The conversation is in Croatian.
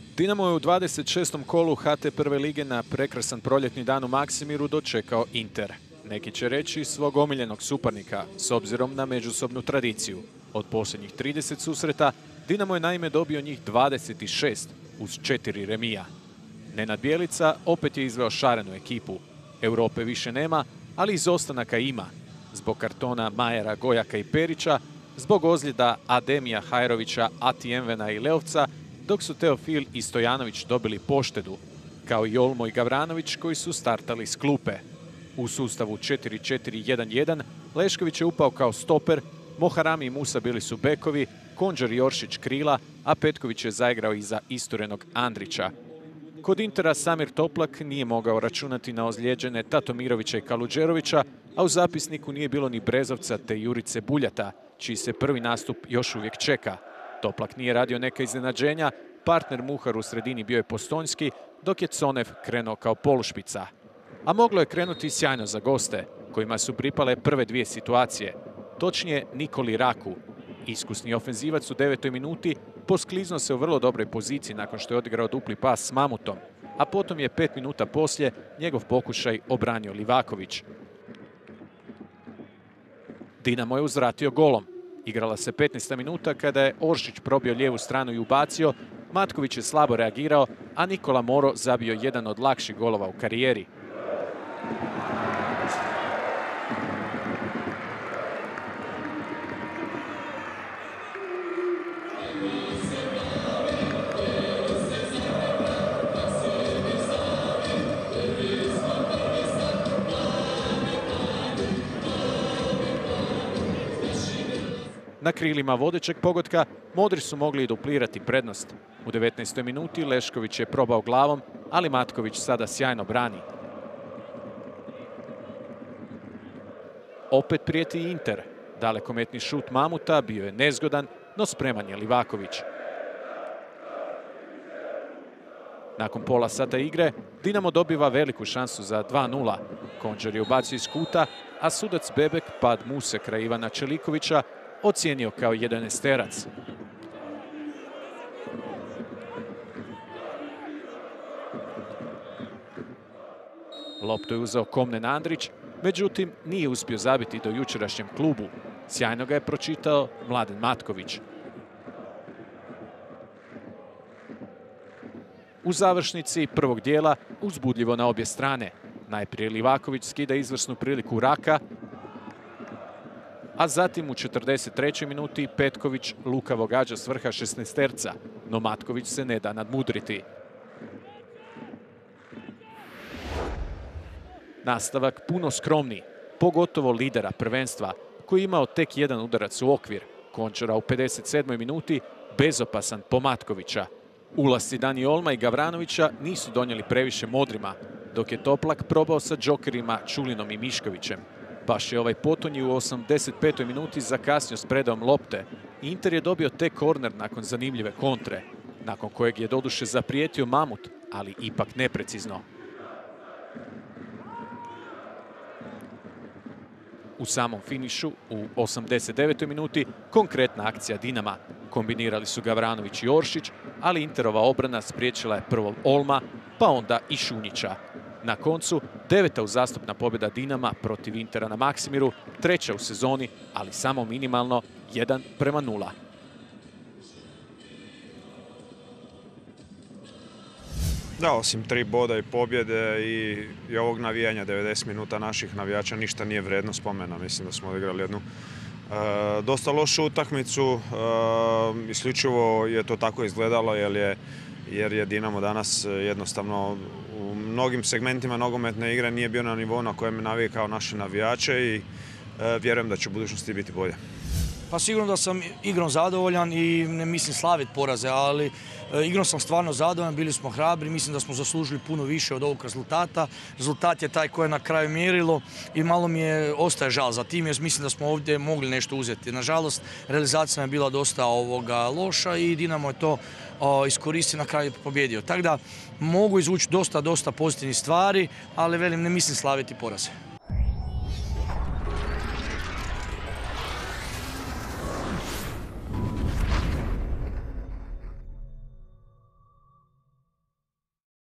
Dinamo je u 26. kolu HT prve lige na prekrasan proljetni dan u Maksimiru dočekao Inter. Neki će reći svog omiljenog suparnika, s obzirom na međusobnu tradiciju. Od posljednjih 30 susreta, Dinamo je naime dobio njih 26 uz 4 remija. Nenad Bjelica opet je izveo šarenu ekipu. Europe više nema, ali izostanaka ima. Zbog kartona Majera, Gojaka i Perića, zbog ozljeda Ademija, Hajrovića, Atijenvena i Leovca, dok su Teofil i Stojanović dobili poštedu, kao i Olmo i Gavranović koji su startali s klupe. U sustavu 4-4-1-1 Lešković je upao kao stoper, Moharami i Musa bili su bekovi, Konđer i Joršić krila, a Petković je zaigrao iza isturenog Andrića. Kod Intera Samir Toplak nije mogao računati na ozlijeđene Tatomirovića i Kaludžerovića, a u zapisniku nije bilo ni Brezovca te Jurice Buljata, čiji se prvi nastup još uvijek čeka. Toplak nije radio neka iznenađenja, partner Muhar u sredini bio je Postonjski, dok je Conev krenuo kao polušpica. A moglo je krenuti sjajno za goste, kojima su pripale prve dvije situacije. Točnije Nikoli Raku. Iskusni ofenzivac u 9. minuti poskliznuo se u vrlo dobroj poziciji nakon što je odigrao dupli pas s Mamutom, a potom je 5 minuta poslije njegov pokušaj obranio Livaković. Dinamo je uzvratio golom. Igrala se 15. minuta kada je Oršić probio lijevu stranu i ubacio, Matković je slabo reagirao, a Nikola Moro zabio jedan od lakših golova u karijeri. Na krilima vodećeg pogotka Modri su mogli i duplirati prednost. U 19. minuti Lešković je probao glavom, ali Matković sada sjajno brani. Opet prijeti Inter. Dalekometni šut Mamuta bio je nezgodan, no spreman je Livaković. Nakon pola sata igre, Dinamo dobiva veliku šansu za 2:0. Konđer je ubacio iz kuta, a sudac Bebek pad Muse kraj Ivana Čelikovića ocijenio kao 11-terac. Loptu je uzeo Komnen Andrić, međutim nije uspio zabiti do jučerašnjem klubu. Sjajno ga je pročitao Mladen Matković. U završnici prvog dijela uzbudljivo na obje strane. Najprije Livaković skida izvrsnu priliku Raka, a zatim u 43. minuti Petković lukavo gađa s vrha 16-terca, no Matković se ne da nadmudriti. Nastavak puno skromniji, pogotovo lidera prvenstva, koji je imao tek jedan udarac u okvir. Končara u 57. minuti bezopasan po Matkovića. Ulasci Dani Olma i Gavranovića nisu donijeli previše Modrima, dok je Toplak probao sa džokerima Čulinom i Miškovićem. Baš je ovaj potonji u 85. minuti zakasnio s predajom lopte. Inter je dobio tek korner nakon zanimljive kontre, nakon kojeg je doduše zaprijetio Mamut, ali ipak neprecizno. U samom finišu, u 89. minuti, konkretna akcija Dinama. Kombinirali su Gavranović i Oršić, ali Interova obrana spriječila je prvo Olma, pa onda i Šunjića. Na koncu, 9. uzastopna pobjeda Dinama protiv Intera na Maksimiru, 3. u sezoni, ali samo minimalno 1:0. Da, osim 3 boda i pobjede i ovog navijanja 90 minuta naših navijača ništa nije vredno spomena. Mislim da smo odigrali jednu dosta lošu utakmicu. Isključivo je to tako izgledalo jer je Dinamo danas jednostavno u mnogim segmentima nogometne igre nije bio na nivou na kojem je navikao naše navijače i vjerujem da će u budućnosti biti bolje. Pa sigurno da sam igrom zadovoljan i ne mislim slaviti poraze, ali igrom sam stvarno zadovoljan, bili smo hrabri, mislim da smo zaslužili puno više od ovog rezultata. Rezultat je taj koji je na kraju mjerilo i malo mi ostaje žal za tim jer mislim da smo ovdje mogli nešto uzeti. Nažalost, realizacija je bila dosta loša i Dinamo je to iskoristio na kraju pobjedio. Tako da mogu izvući dosta pozitivnih stvari, ali velim ne mislim slaviti poraze.